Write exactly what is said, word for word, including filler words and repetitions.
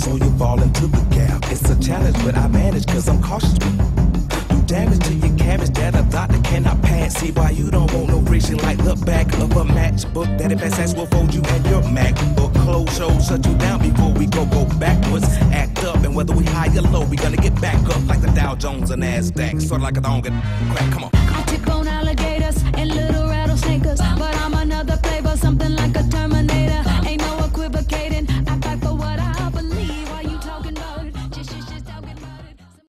so you fall into the gap. It's a challenge, but I manage cause I'm cautious. Do damage to your cabbage that a doctor cannot pass. See why you don't want no vision like the back of a matchbook. That if S will fold you and your MacBook. Close shows shut you down before we go go backwards. Act up and whether we high or low, we gonna get back up like the Dow Jones and NASDAQ. Sort of like a thong and crack, come on. I tip on alligators and little rattlesnakers, but